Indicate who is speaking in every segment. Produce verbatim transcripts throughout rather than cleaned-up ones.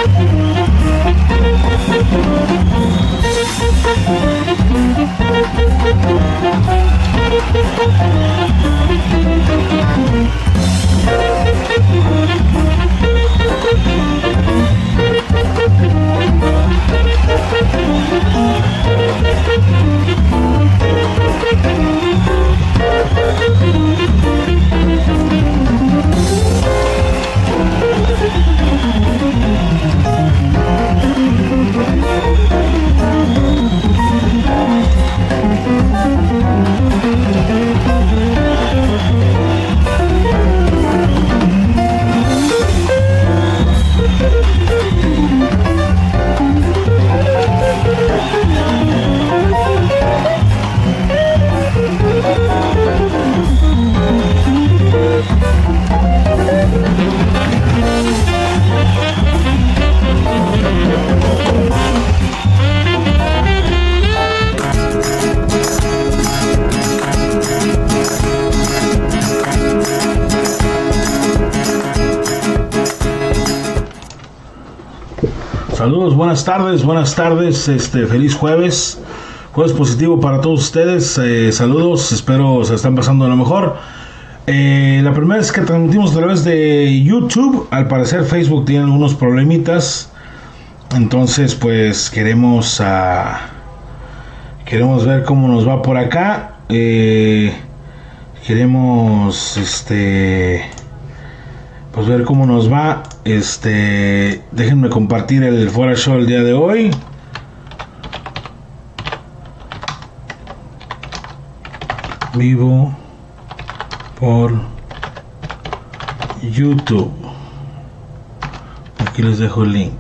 Speaker 1: Saludos, buenas tardes, buenas tardes, este, feliz jueves, jueves positivo para todos ustedes, eh, saludos, espero se están pasando a lo mejor. Eh, la primera vez que transmitimos a través de YouTube, al parecer Facebook tiene algunos problemitas, entonces pues queremos, uh, queremos ver cómo nos va por acá, eh, queremos, este... pues ver cómo nos va. Este, déjenme compartir el Fuera Show el día de hoy. Vivo por YouTube. Aquí les dejo el link.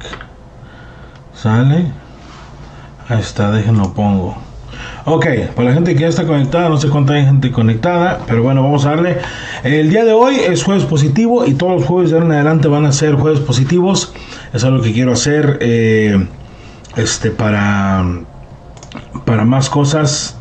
Speaker 1: Sale. Ahí está, déjenlo pongo. Ok, para la gente que ya está conectada, no sé cuánta hay gente conectada, pero bueno, vamos a darle. El día de hoy es jueves positivo y todos los jueves de ahora en adelante van a ser jueves positivos. Es algo que quiero hacer eh, este, para, para más cosas,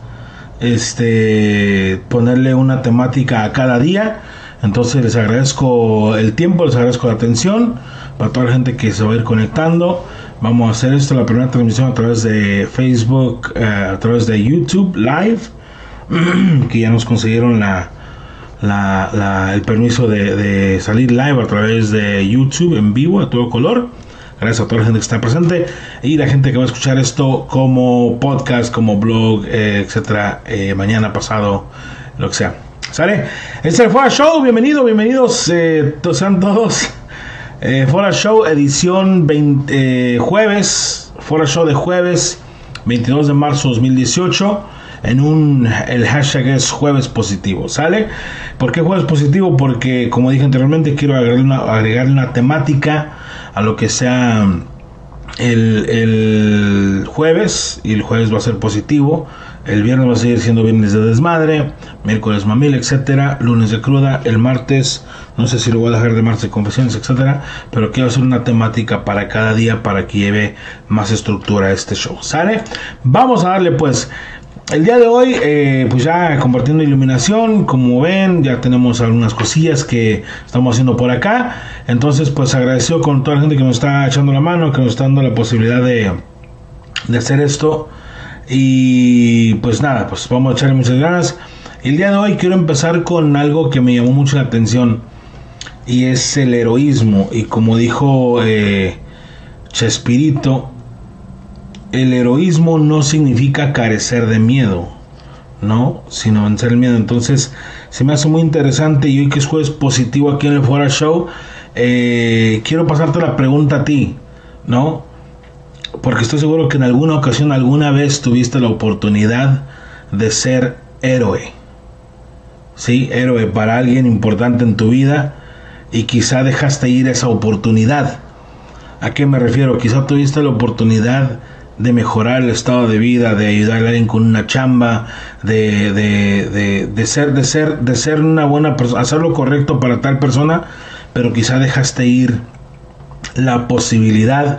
Speaker 1: este, ponerle una temática a cada día. Entonces les agradezco el tiempo, les agradezco la atención. Para toda la gente que se va a ir conectando, vamos a hacer esto, la primera transmisión a través de Facebook, eh, a través de YouTube Live, que ya nos consiguieron la, la, la, el permiso de, de salir live a través de YouTube en vivo a todo color. Gracias a toda la gente que está presente y la gente que va a escuchar esto como podcast, como blog, eh, etcétera, eh, mañana, pasado, lo que sea. ¿Sale? Este es el Fuera Show, bienvenido, bienvenidos, eh, sean todos. Eh, Fuera Show edición veinte, eh, jueves, Fuera Show de jueves veintidós de marzo de dos mil dieciocho. En un, el hashtag es jueves positivo, ¿sale? ¿Por qué jueves positivo? Porque como dije anteriormente, quiero agregarle una, agregarle una temática a lo que sea el, el jueves, y el jueves va a ser positivo. El viernes va a seguir siendo viernes de desmadre, miércoles mamil, etcétera, lunes de cruda, el martes, no sé si lo voy a dejar de martes de confesiones, etcétera, pero quiero hacer una temática para cada día para que lleve más estructura a este show, ¿sale? Vamos a darle pues. El día de hoy, eh, pues ya compartiendo iluminación, como ven, ya tenemos algunas cosillas que estamos haciendo por acá. Entonces, pues agradecido con toda la gente que nos está echando la mano, que nos está dando la posibilidad de, de hacer esto. Y pues nada, pues vamos a echarle muchas ganas. El día de hoy quiero empezar con algo que me llamó mucho la atención, y es el heroísmo. Y como dijo eh, Chespirito, el heroísmo no significa carecer de miedo, ¿no? Sino vencer el miedo. Entonces se me hace muy interesante, y hoy que es jueves positivo aquí en el Fuera Show, eh, quiero pasarte la pregunta a ti, ¿no? Porque estoy seguro que en alguna ocasión, alguna vez tuviste la oportunidad de ser héroe. Sí, héroe para alguien importante en tu vida, y quizá dejaste ir esa oportunidad. ¿A qué me refiero? Quizá tuviste la oportunidad de mejorar el estado de vida, de ayudar a alguien con una chamba, de, de, de, de ser, de ser, de ser una buena persona, hacer lo correcto para tal persona, pero quizá dejaste ir la posibilidad.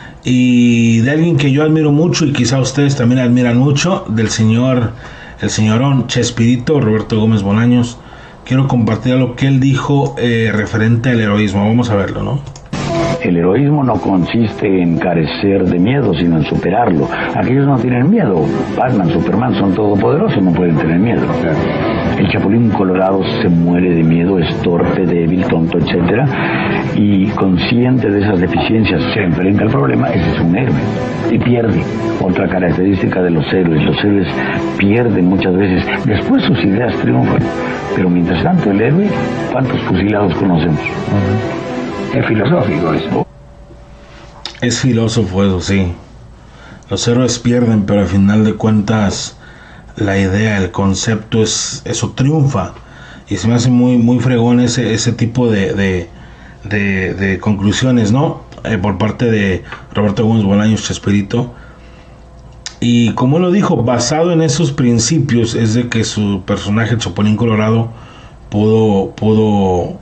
Speaker 1: Y de alguien que yo admiro mucho, y quizá ustedes también admiran mucho, del señor, el señorón Chespirito, Roberto Gómez Bolaños. Quiero compartir lo que él dijo eh, referente al heroísmo. Vamos a verlo, ¿no?
Speaker 2: El heroísmo no consiste en carecer de miedo, sino en superarlo. Aquellos no tienen miedo. Batman, Superman son todopoderosos, no pueden tener miedo. El Chapulín Colorado se muere de miedo, es torpe, débil, tonto, etcétera, y consciente de esas deficiencias se enfrenta al problema. Ese es un héroe y pierde. Otra característica de los héroes: los héroes pierden muchas veces, después sus ideas triunfan, pero mientras tanto el héroe, ¿cuántos fusilados conocemos? Uh-huh. Es filosófico eso.
Speaker 1: Es filósofo eso, sí. Los héroes pierden, pero al final de cuentas la idea, el concepto es eso, triunfa. Y se me hace muy muy fregón ese ese tipo de de, de, de conclusiones, ¿no? Eh, por parte de Roberto Gómez Bolaños, Chespirito. Y como lo dijo, basado en esos principios es de que su personaje Chapulín Colorado pudo pudo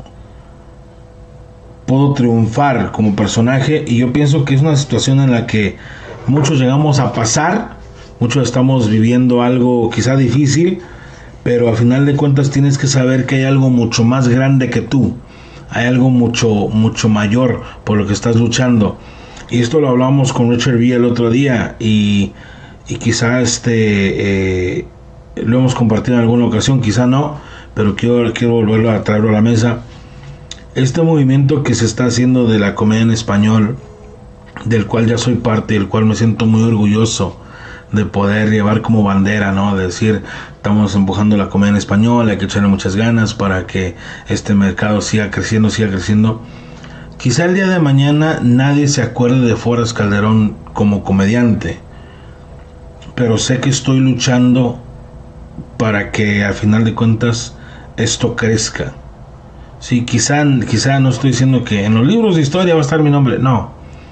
Speaker 1: pudo triunfar como personaje. Y yo pienso que es una situación en la que muchos llegamos a pasar, muchos estamos viviendo algo quizá difícil, pero al final de cuentas tienes que saber que hay algo mucho más grande que tú, hay algo mucho mucho mayor por lo que estás luchando. Y esto lo hablamos con Richard V el otro día, y, y quizá este eh, lo hemos compartido en alguna ocasión, quizá no, pero quiero, quiero volverlo a traerlo a la mesa. Este movimiento que se está haciendo de la comedia en español, del cual ya soy parte, del cual me siento muy orgulloso de poder llevar como bandera, ¿no? De decir, estamos empujando la comedia en español, hay que echarle muchas ganas para que este mercado siga creciendo, siga creciendo. Quizá el día de mañana nadie se acuerde de Forrest Calderón como comediante, pero sé que estoy luchando para que al final de cuentas esto crezca. Sí, quizá, quizá no estoy diciendo que en los libros de historia va a estar mi nombre, no,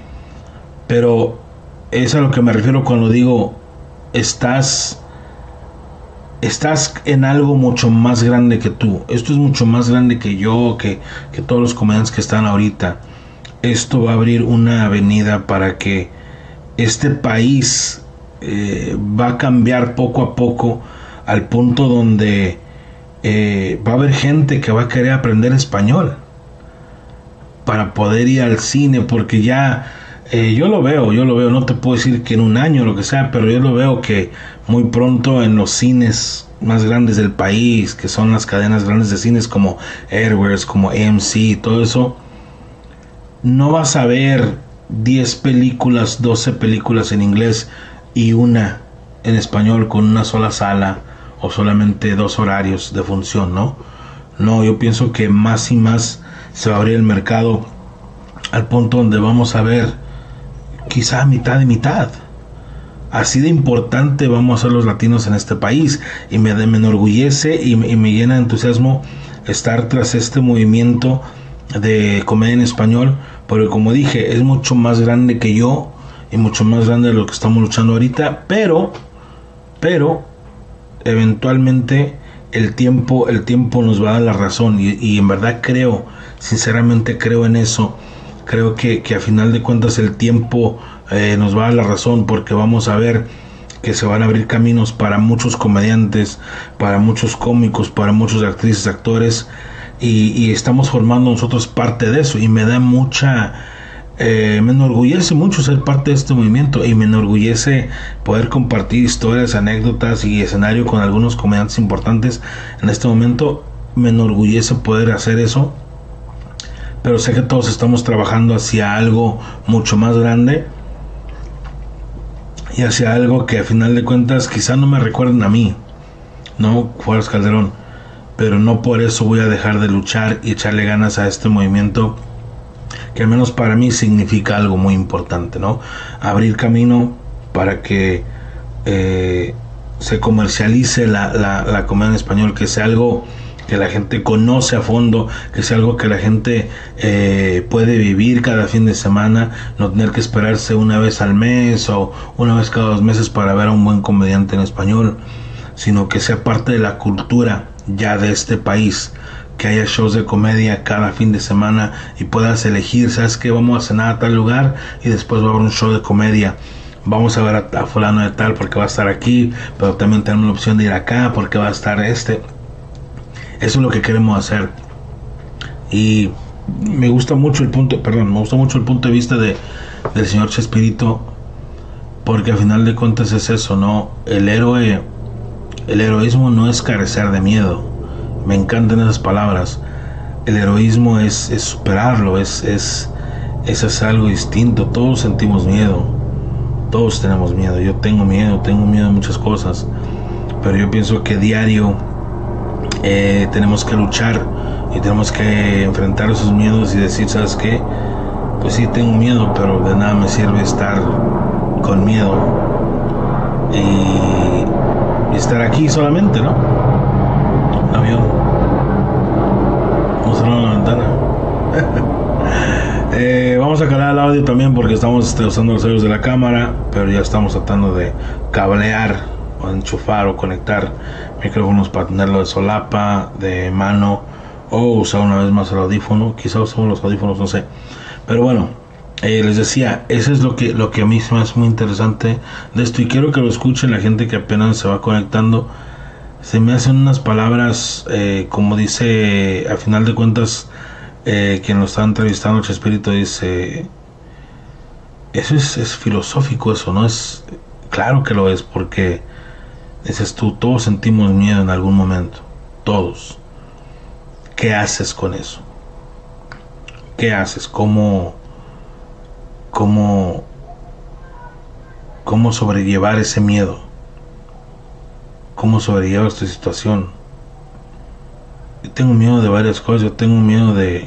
Speaker 1: pero es a lo que me refiero cuando digo estás estás en algo mucho más grande que tú. Esto es mucho más grande que yo, que, que todos los comediantes que están ahorita. Esto va a abrir una avenida para que este país eh, va a cambiar poco a poco al punto donde eh, va a haber gente que va a querer aprender español para poder ir al cine, porque ya eh, yo lo veo, yo lo veo, no te puedo decir que en un año o lo que sea, pero yo lo veo que muy pronto en los cines más grandes del país, que son las cadenas grandes de cines como Airways, como A M C, todo eso, no vas a ver diez películas, doce películas en inglés y una en español con una sola sala o solamente dos horarios de función, ¿no? No, yo pienso que más y más se va a abrir el mercado al punto donde vamos a ver quizá mitad de mitad. Así de importante vamos a ser los latinos en este país, y me, me enorgullece y me, y me llena de entusiasmo estar tras este movimiento de comedia en español, porque como dije, es mucho más grande que yo y mucho más grande de lo que estamos luchando ahorita, pero pero eventualmente el tiempo el tiempo nos va a dar la razón, y, y en verdad creo, sinceramente creo en eso. Creo que, que a final de cuentas el tiempo eh, nos va a dar la razón, porque vamos a ver que se van a abrir caminos para muchos comediantes, para muchos cómicos, para muchos actrices, actores, y, y estamos formando nosotros parte de eso, y me da mucha eh, me enorgullece mucho ser parte de este movimiento, y me enorgullece poder compartir historias, anécdotas y escenario con algunos comediantes importantes en este momento. Me enorgullece poder hacer eso, pero sé que todos estamos trabajando hacia algo mucho más grande, y hacia algo que a final de cuentas quizá no me recuerden a mí, no Forrest Calderón, pero no por eso voy a dejar de luchar y echarle ganas a este movimiento, que al menos para mí significa algo muy importante, ¿no? Abrir camino para que eh, se comercialice la, la, la comedia en español, que sea algo que la gente conoce a fondo, que sea algo que la gente eh, puede vivir cada fin de semana, no tener que esperarse una vez al mes o una vez cada dos meses para ver a un buen comediante en español, sino que sea parte de la cultura ya de este país, que haya shows de comedia cada fin de semana y puedas elegir, ¿sabes qué? Vamos a cenar a tal lugar y después va a haber un show de comedia. Vamos a ver a, a fulano de tal porque va a estar aquí, pero también tenemos la opción de ir acá porque va a estar este. Eso es lo que queremos hacer. Y me gusta mucho el punto, perdón, me gusta mucho el punto de vista de, del señor Chespirito, porque al final de cuentas es eso, ¿no? El héroe, el heroísmo no es carecer de miedo. Me encantan esas palabras. El heroísmo es, es superarlo, es, es, es hacer algo distinto. Todos sentimos miedo, todos tenemos miedo. Yo tengo miedo, tengo miedo de muchas cosas, pero yo pienso que diario eh, tenemos que luchar y tenemos que enfrentar esos miedos y decir, ¿sabes qué? Pues sí, tengo miedo, pero de nada me sirve estar con miedo y, y estar aquí solamente, ¿no? Un avión. Vamos a cerrar la ventana. eh, vamos a calar el audio también porque estamos este, usando los sellos de la cámara, pero ya estamos tratando de cablear o enchufar o conectar micrófonos para tenerlo de solapa, de mano, o usar una vez más el audífono. Quizá usamos los audífonos, no sé, pero bueno, eh, les decía, eso es lo que, lo que a mí se me hace muy interesante de esto, y quiero que lo escuchen la gente que apenas se va conectando. Se me hacen unas palabras, eh, como dice, a final de cuentas, eh, quien lo está entrevistando, Chespirito, dice, eso es, es filosófico, eso, ¿no? Es, claro que lo es, porque dices tú, todos sentimos miedo en algún momento, todos. ¿Qué haces con eso? ¿Qué haces? ¿Cómo, cómo, cómo sobrellevar ese miedo? ¿Cómo sobrellevar esta situación? Yo tengo miedo de varias cosas. Yo tengo miedo de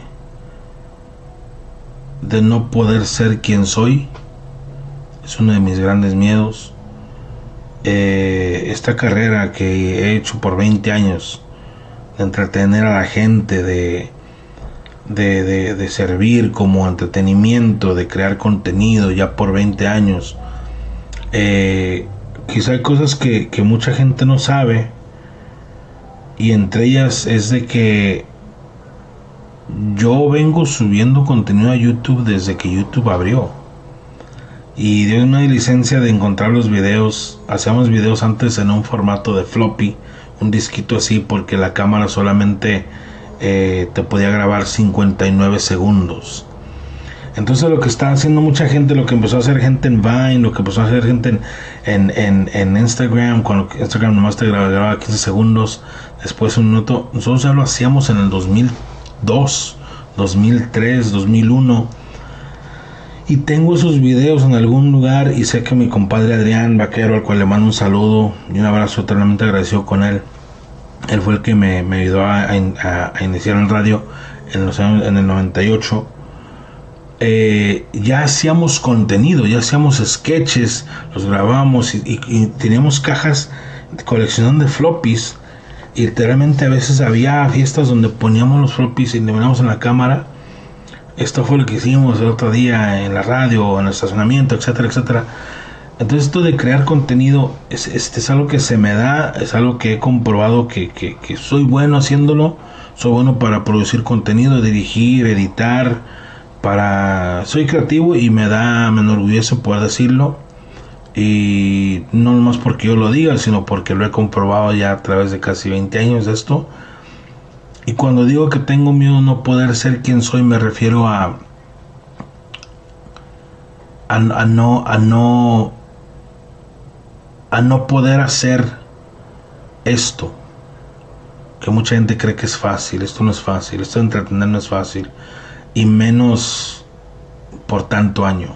Speaker 1: de no poder ser quien soy. Es uno de mis grandes miedos. Eh, esta carrera que he hecho por veinte años, de entretener a la gente, de, de, de, de servir como entretenimiento, de crear contenido ya por veinte años. Eh, quizá hay cosas que, que mucha gente no sabe, y entre ellas es de que yo vengo subiendo contenido a YouTube desde que YouTube abrió, y dio una licencia de encontrar los videos. Hacíamos videos antes en un formato de floppy, un disquito así, porque la cámara solamente eh, te podía grabar cincuenta y nueve segundos. Entonces lo que está haciendo mucha gente, lo que empezó a hacer gente en Vine, lo que empezó a hacer gente en, en, en, en Instagram, cuando Instagram nomás te grababa, grababa quince segundos, después un minuto. Nosotros ya lo hacíamos en el dos mil dos, dos mil tres, dos mil uno, y tengo esos videos en algún lugar, y sé que mi compadre Adrián Vaquero, al cual le mando un saludo y un abrazo eternamente agradecido con él, él fue el que me, me ayudó a, a, a iniciar en radio en, los años, en el noventa y ocho. Eh, ya hacíamos contenido, ya hacíamos sketches, los grabamos y, y, y teníamos cajas coleccionando de floppies, y literalmente a veces había fiestas donde poníamos los floppies y le poníamos en la cámara. Esto fue lo que hicimos el otro día en la radio, en el estacionamiento, etcétera, etcétera. Entonces esto de crear contenido es, es, es algo que se me da, es algo que he comprobado que, que, que soy bueno haciéndolo. Soy bueno para producir contenido, dirigir, editar, para soy creativo, y me da, me enorgullece poder decirlo, y no nomás porque yo lo diga, sino porque lo he comprobado ya a través de casi veinte años de esto. Y cuando digo que tengo miedo a no poder ser quien soy, me refiero a a, a no a no a no poder hacer esto que mucha gente cree que es fácil. Esto no es fácil, esto de entretener no es fácil, y menos por tanto año.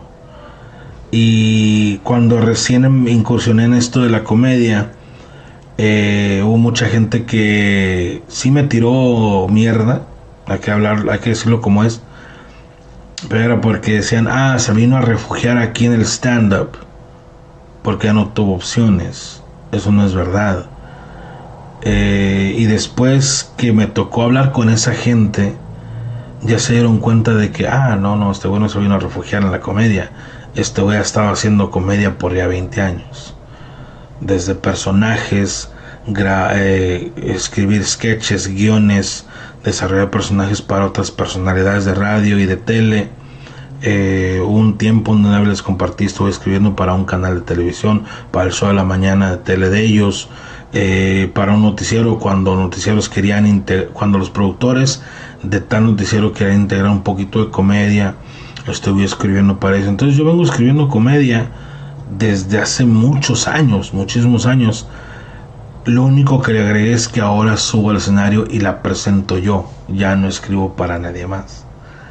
Speaker 1: Y cuando recién incursioné en esto de la comedia, eh, hubo mucha gente que sí me tiró mierda, hay que hablar, hay que decirlo como es, pero era porque decían, ah, se vino a refugiar aquí en el stand-up porque ya no tuvo opciones. Eso no es verdad. Eh, y después que me tocó hablar con esa gente, ya se dieron cuenta de que, ah, no, no, este güey no se vino a refugiar en la comedia. Este güey ha estado haciendo comedia por ya veinte años. Desde personajes, gra eh, escribir sketches, guiones, desarrollar personajes para otras personalidades de radio y de tele. Eh, un tiempo donde les compartí, estuve escribiendo para un canal de televisión, para el show de la mañana de tele de ellos. eh, para un noticiero, cuando noticieros querían cuando los productores de tal noticiero querían integrar un poquito de comedia, estuve escribiendo para eso. Entonces yo vengo escribiendo comedia desde hace muchos años, muchísimos años. Lo único que le agregué es que ahora subo al escenario y la presento yo, ya no escribo para nadie más.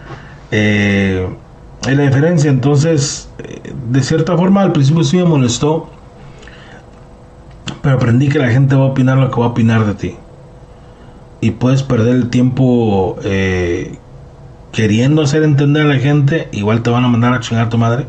Speaker 1: Eh, es la diferencia. Entonces, de cierta forma al principio sí me molestó, pero aprendí que la gente va a opinar lo que va a opinar de ti, y puedes perder el tiempo eh, queriendo hacer entender a la gente, igual te van a mandar a chingar a tu madre,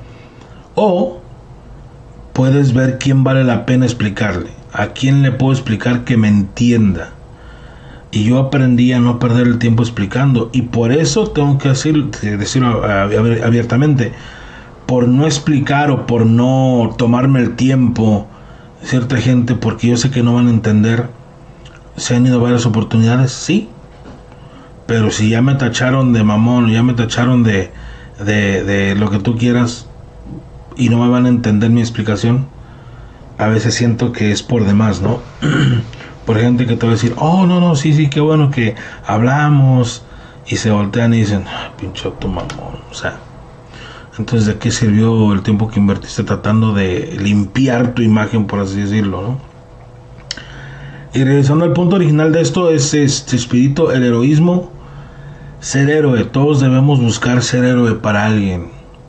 Speaker 1: o puedes ver quién vale la pena explicarle, a quién le puedo explicar que me entienda. Y yo aprendí a no perder el tiempo explicando, y por eso tengo que decir, decirlo abiertamente, por no explicar o por no tomarme el tiempo cierta gente, porque yo sé que no van a entender. Se han ido varias oportunidades, sí, pero si ya me tacharon de mamón, ya me tacharon de, de, de lo que tú quieras, y no me van a entender mi explicación, a veces siento que es por demás, ¿no? Por gente que te va a decir, oh, no, no, sí, sí, qué bueno que hablamos, y se voltean y dicen, pinche tu mamón, o sea, entonces ¿de qué sirvió el tiempo que invertiste tratando de limpiar tu imagen, por así decirlo, ¿no? Y regresando al punto original de esto, es este espíritu, el heroísmo, ser héroe. Todos debemos buscar ser héroe para alguien.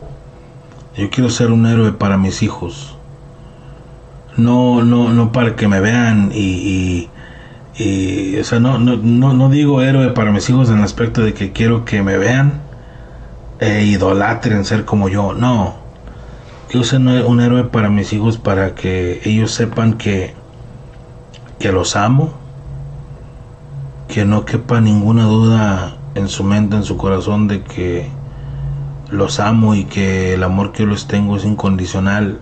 Speaker 1: Yo quiero ser un héroe para mis hijos, no, no, no para que me vean y, y, y o sea, no, no, no, no digo héroe para mis hijos en el aspecto de que quiero que me vean e idolatren ser como yo. No, quiero ser un héroe para mis hijos, para que ellos sepan que que los amo, que no quepa ninguna duda en su mente, en su corazón, de que los amo y que el amor que yo les tengo es incondicional.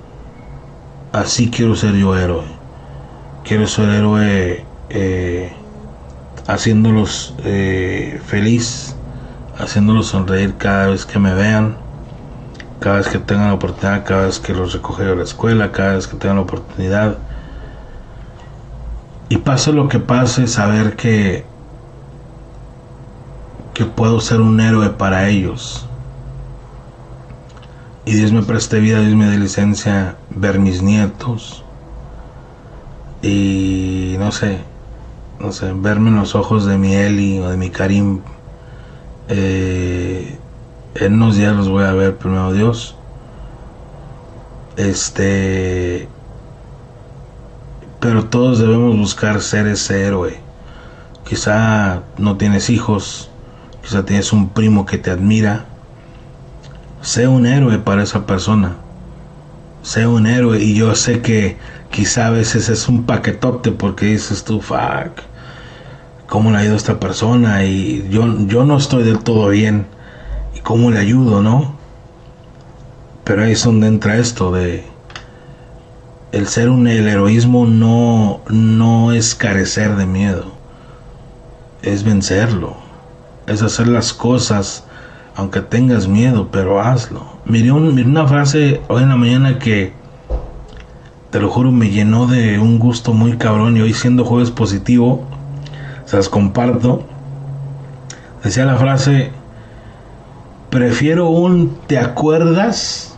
Speaker 1: Así quiero ser yo héroe. Quiero ser héroe eh, haciéndolos eh, feliz, haciéndolos sonreír cada vez que me vean, cada vez que tengan la oportunidad, cada vez que los recoge de la escuela, cada vez que tengan la oportunidad. Y pase lo que pase, saber que que puedo ser un héroe para ellos. Y Dios me preste vida, Dios me dé licencia, ver mis nietos. Y no sé, no sé, verme en los ojos de mi Eli o de mi Karim. Eh, en unos días los voy a ver, primero Dios. Este... Pero todos debemos buscar ser ese héroe. Quizá no tienes hijos, quizá tienes un primo que te admira. Sé un héroe para esa persona. Sé un héroe. Y yo sé que quizá a veces es un paquetote, porque dices tú, fuck, ¿cómo le ha ido a esta persona? Y yo, yo no estoy del todo bien. ¿Y cómo le ayudo, no? Pero ahí es donde entra esto de... El ser un el heroísmo no, no es carecer de miedo, es vencerlo, es hacer las cosas aunque tengas miedo, pero hazlo. Miré, un, miré una frase hoy en la mañana que, te lo juro, me llenó de un gusto muy cabrón, y hoy, siendo jueves positivo, se las comparto. Decía la frase: prefiero un ¿te acuerdas?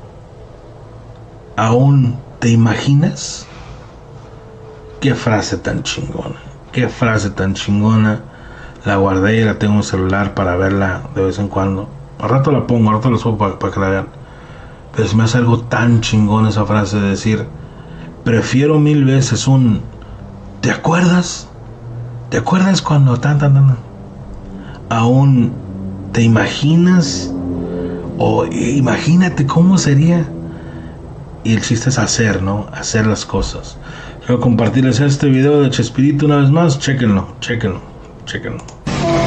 Speaker 1: a un ¿te imaginas? Qué frase tan chingona, qué frase tan chingona. La guardé y la tengo en el celular para verla de vez en cuando. Al rato la pongo, al rato la subo para, para que la vean. Pero se me hace algo tan chingón esa frase de decir: prefiero mil veces un ¿te acuerdas? ¿Te acuerdas cuando tan tan tan? A un ¿te imaginas? O imagínate cómo sería. Y el chiste es hacer, ¿no? Hacer las cosas. Quiero compartirles este video de Chespirito una vez más. Chéquenlo, chéquenlo, chéquenlo.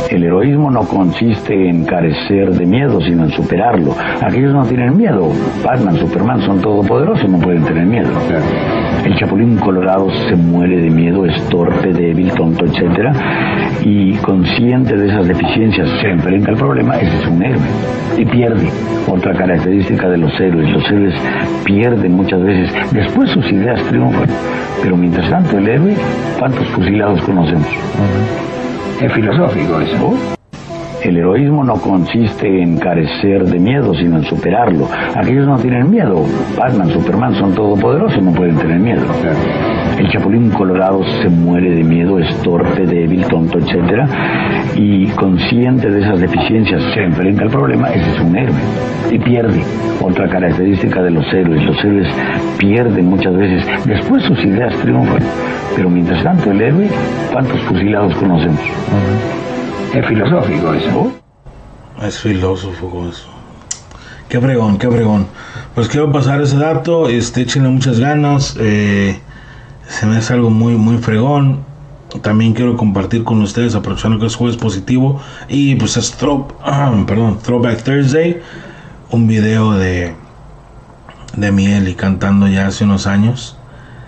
Speaker 2: El heroísmo no consiste en carecer de miedo, sino en superarlo. Aquellos no tienen miedo. Batman, Superman son todopoderosos, no pueden tener miedo. El Chapulín Colorado se muere de miedo, es torpe, débil, tonto, etcétera. Y consciente de esas deficiencias, se enfrenta al problema. Ese es un héroe. Y pierde. Otra característica de los héroes. Los héroes pierden muchas veces. Después sus ideas triunfan. Pero mientras tanto el héroe, ¿cuántos fusilados conocemos? Uh-huh. Es filosófico eso. El heroísmo no consiste en carecer de miedo, sino en superarlo. Aquellos no tienen miedo. Batman, Superman son todopoderosos, no pueden tener miedo. El Chapulín Colorado se muere de miedo, es torpe, débil, tonto, etcétera. Y consciente de esas deficiencias, se enfrenta al problema. Ese es un héroe. Y pierde. Otra característica de los héroes. Los héroes pierden muchas veces. Después sus ideas triunfan. Pero mientras tanto el héroe, ¿cuántos fusilados conocemos? Uh-huh. Es filosófico eso.
Speaker 1: Es filósofo eso. Qué fregón, qué fregón. Pues quiero pasar ese dato. Este, échenle muchas ganas. Eh, se me hace algo muy, muy fregón. También quiero compartir con ustedes, aprovechando que es jueves positivo. Y pues es throw, uh, perdón, Throwback Thursday. Un video de de Miel y cantando ya hace unos años.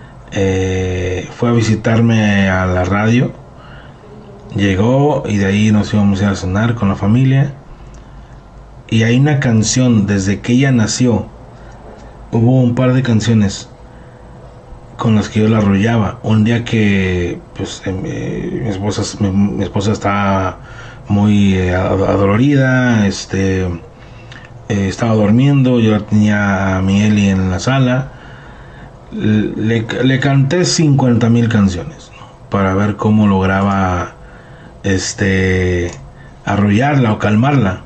Speaker 1: Eh, fue a visitarme a la radio. Llegó y de ahí nos íbamos a ir a cenar con la familia. Y hay una canción, desde que ella nació, hubo un par de canciones con las que yo la arrollaba. Un día que pues eh, mi esposa mi, mi esposa estaba muy eh, adolorida, este eh, estaba durmiendo, yo tenía a mi Eli en la sala. Le, le canté cincuenta mil canciones, ¿no? Para ver cómo lograba este arrollarla o calmarla,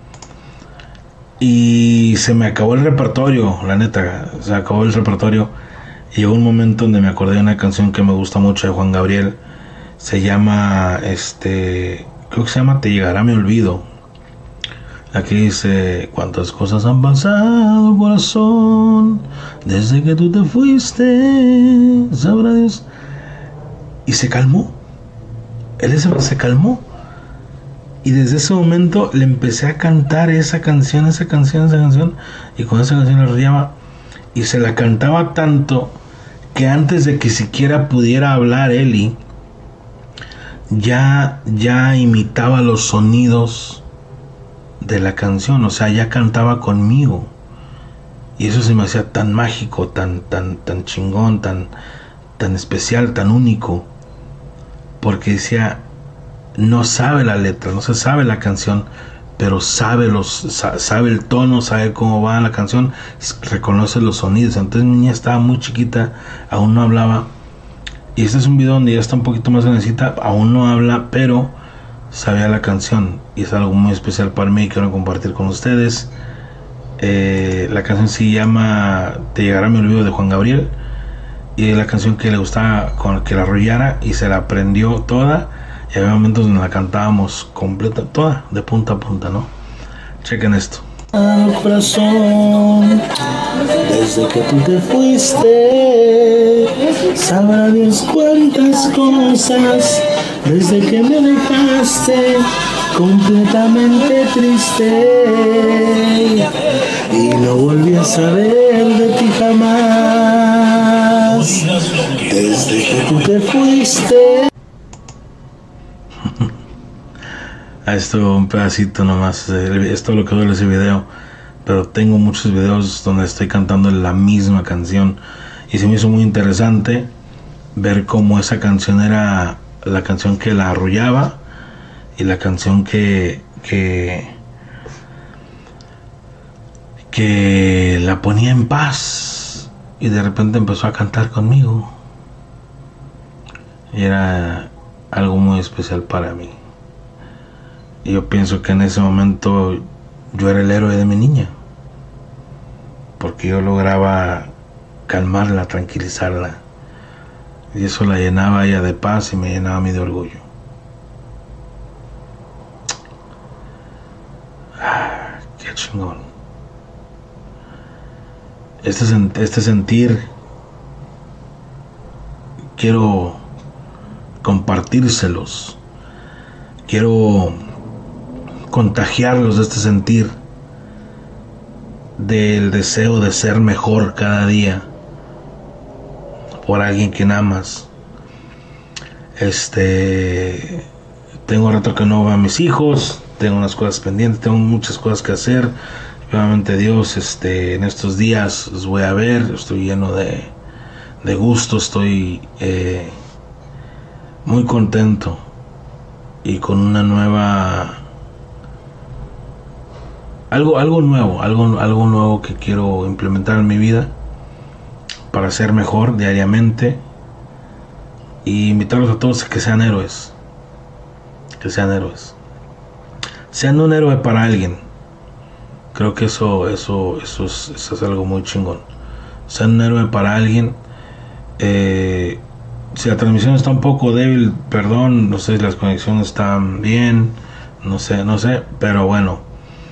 Speaker 1: y se me acabó el repertorio, la neta, se acabó el repertorio. Y llegó un momento donde me acordé de una canción que me gusta mucho de Juan Gabriel. Se llama este creo que se llama Te llegará mi olvido. Aquí dice: cuántas cosas han pasado, corazón, desde que tú te fuiste, sabrá Dios. Y se calmó. Él se calmó. Y desde ese momento le empecé a cantar esa canción, esa canción, esa canción. Y con esa canción la arrollaba. Y se la cantaba tanto que antes de que siquiera pudiera hablar Eli, ya, ya imitaba los sonidos de la canción. O sea, ya cantaba conmigo. Y eso se me hacía tan mágico, tan, tan, tan chingón, tan, tan especial, tan único. Porque decía, no sabe la letra, no se sabe la canción, pero sabe los sabe el tono, sabe cómo va la canción, reconoce los sonidos. Entonces mi niña estaba muy chiquita, aún no hablaba. Y este es un video donde ya está un poquito más grandecita, aún no habla, pero sabía la canción. Y es algo muy especial para mí y quiero compartir con ustedes. Eh, la canción se llama Te llegará mi olvido, de Juan Gabriel. Y la canción que le gustaba con que la arrollara, y se la aprendió toda. Y había momentos donde la cantábamos completa, toda, de punta a punta, ¿no? Chequen esto. Al corazón, desde que tú te fuiste, sabrá Dios cuántas cosas, desde que me dejaste completamente triste, y no volví a saber de ti jamás, desde que tú te fuiste. Esto un pedacito nomás, esto es lo que duele ese video, pero tengo muchos videos donde estoy cantando la misma canción y se me hizo muy interesante ver cómo esa canción era la canción que la arrullaba y la canción que que que la ponía en paz, y de repente empezó a cantar conmigo y era algo muy especial para mí. Y yo pienso que en ese momento yo era el héroe de mi niña, porque yo lograba calmarla, tranquilizarla, y eso la llenaba a ella de paz y me llenaba a mí de orgullo. Ah, qué chingón. Este, este sentir quiero compartírselos. quiero contagiarlos de este sentir, del deseo de ser mejor cada día por alguien que amas. Este, tengo rato que no veo a mis hijos, tengo unas cosas pendientes, tengo muchas cosas que hacer. Obviamente Dios, este, en estos días los voy a ver, estoy lleno de, de gusto, estoy eh, muy contento y con una nueva, algo, algo nuevo, algo, algo nuevo que quiero implementar en mi vida para ser mejor diariamente y invitarlos a todos a que sean héroes, que sean héroes, sean un héroe para alguien. Creo que eso, eso, eso es, eso es algo muy chingón. Sean un héroe para alguien. Eh, si la transmisión está un poco débil, perdón, no sé si las conexiones están bien, no sé, no sé, pero bueno,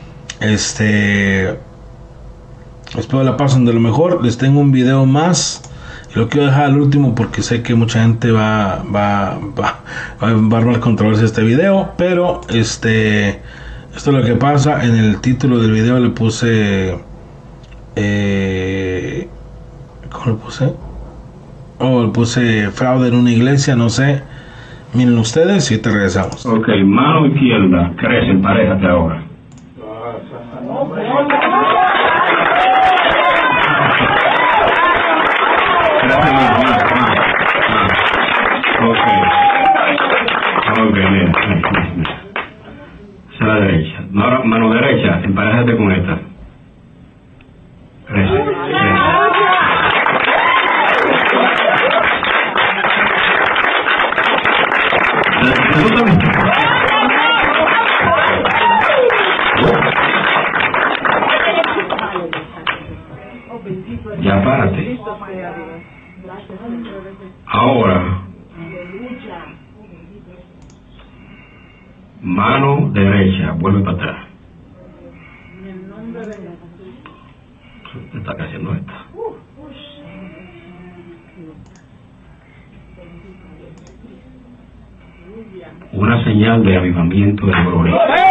Speaker 1: este, espero la pasen de lo mejor. Les tengo un video más, lo quiero dejar al último porque sé que mucha gente va, va, va, va, va a armar controversia este video, pero este, esto es lo que pasa. En el título del video le puse, eh, ¿cómo le puse? Oh, le puse fraude en una iglesia, no sé. Miren ustedes y te regresamos.
Speaker 2: Ok, mano izquierda, crece, emparejate ahora. Crece más, más, más, más. Ok. Ok, bien. Hacia la derecha. Ahora, mano derecha, emparejate con esta. Crece, crece. Ya párate. Ahora, mano derecha, vuelve para atrás. Está haciendo esta. Una señal de avivamiento de gloria.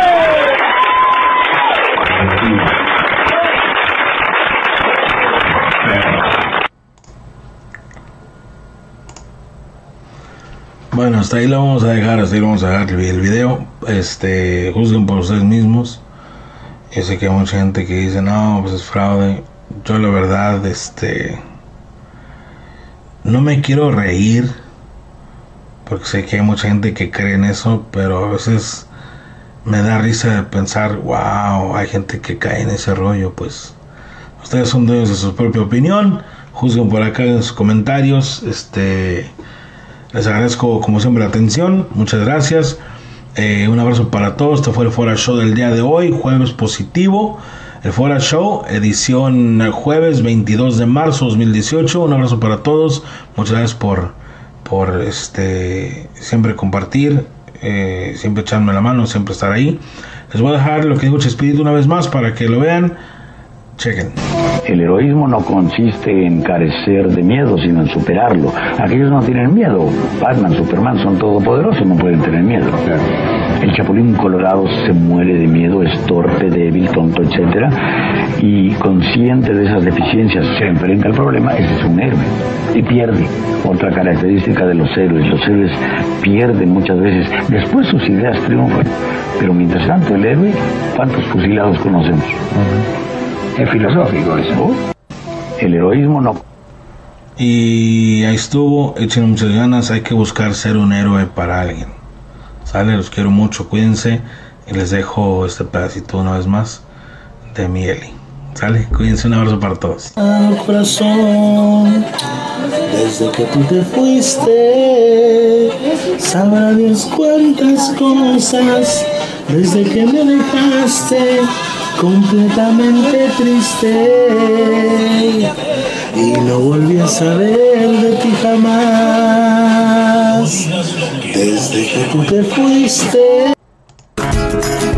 Speaker 1: Bueno, hasta ahí lo vamos a dejar, hasta ahí lo vamos a dejar el video. Este, juzguen por ustedes mismos. Yo sé que hay mucha gente que dice, no, pues es fraude. Yo la verdad, este, no me quiero reír, porque sé que hay mucha gente que cree en eso, pero a veces me da risa de pensar, wow, hay gente que cae en ese rollo. Pues ustedes son dueños de su propia opinión, juzguen por acá en sus comentarios. Este, les agradezco como siempre la atención, muchas gracias. Eh, un abrazo para todos. Este fue el Fora Show del día de hoy, jueves positivo. El Fora Show, edición jueves veintidós de marzo dos mil dieciocho. Un abrazo para todos. Muchas gracias por, por este, siempre compartir, eh, siempre echarme la mano, siempre estar ahí. Les voy a dejar lo que dijo Chespirito una vez más para que lo vean. Chequen.
Speaker 2: El heroísmo no consiste en carecer de miedo, sino en superarlo. Aquellos no tienen miedo. Batman, Superman son todopoderosos, no pueden tener miedo. El Chapulín Colorado se muere de miedo, es torpe, débil, tonto, etcétera. Y consciente de esas deficiencias, se enfrenta al problema. Ese es un héroe. Y pierde. Otra característica de los héroes. Los héroes pierden muchas veces. Después sus ideas triunfan. Pero mientras tanto el héroe, ¿cuántos fusilados conocemos? Uh-huh. Es filosófico eso. El heroísmo no.
Speaker 1: Y ahí estuvo, echen muchas ganas, hay que buscar ser un héroe para alguien. Sale, los quiero mucho, cuídense. Y les dejo este pedacito una vez más de mi Eli. Sale, cuídense, un abrazo para todos.
Speaker 3: Al corazón, desde que tú te fuiste, sabrá Dios cuántas cosas, desde que me dejaste completamente triste y no volví a saber de ti jamás desde que tú te fuiste.